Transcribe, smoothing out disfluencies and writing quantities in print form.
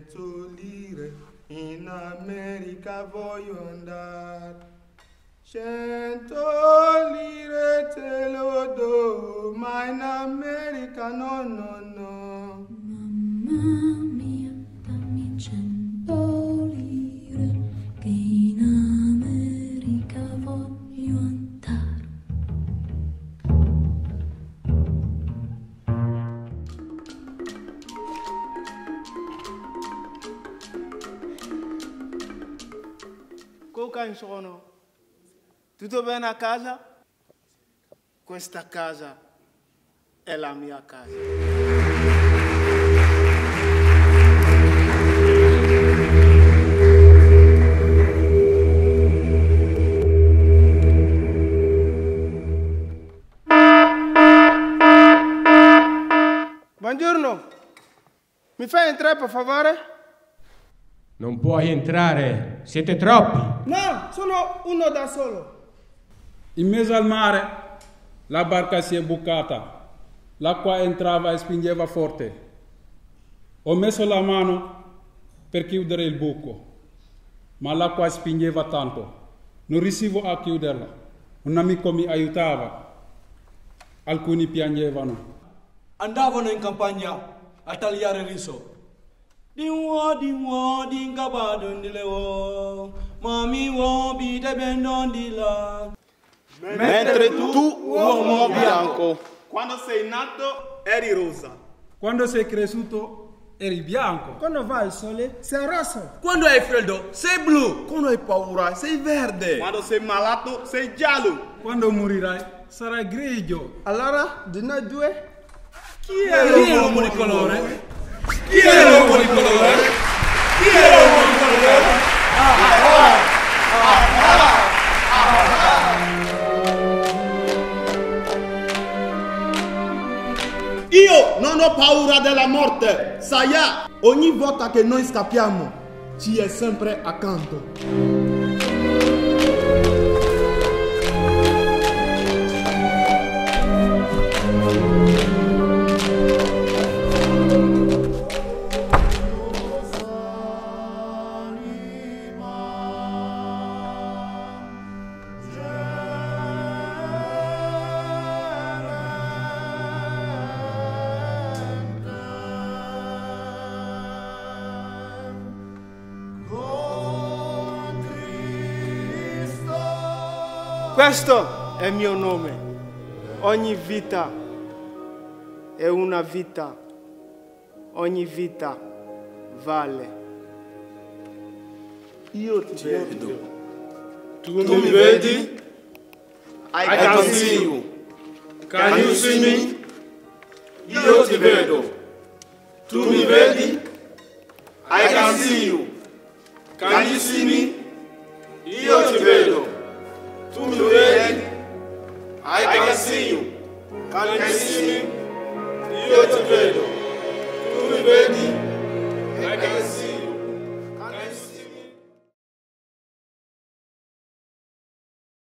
100 lire, in America voglio andare. 100 lire te lo do, ma in America no, no, no. Mamma mia, dammi 100 lire, che in America voglio andare. Coca in sono. Tutto bene a casa? Questa casa è la mia casa. Buongiorno, mi fai entrare per favore? Non puoi entrare, siete troppi. No, sono uno da solo. In mezzo al mare la barca si è bucata, l'acqua entrava e spingeva forte. Ho messo la mano per chiudere il buco, ma l'acqua spingeva tanto, non riuscivo a chiuderla. Un amico mi aiutava, alcuni piangevano. Andavano in campagna a tagliare il riso. Mentre tu, uomo bianco, quando sei nato eri rosa. Quando sei cresciuto eri bianco. Quando va il sole sei rosso. Quando hai freddo sei blu. Quando hai paura sei verde. Quando sei malato sei giallo. Quando morirai sarai grigio. Allora, di noi due, Chi è l'uomo di colore? Chi è l'uomo di colore? Chi è l'uomo di colore? io non ho paura della morte. Saya, ogni volta che noi scappiamo, ci è sempre accanto. Questo è il mio nome. Ogni vita è una vita. Ogni vita vale. Io ti vedo. Tu mi vedi? I can see you. Can you see me? Io ti vedo. Tu mi vedi? I can see you. Can you see me? Io ti vedo. Tu mi vedi? I can see you. Can you see me? Io ti vedo.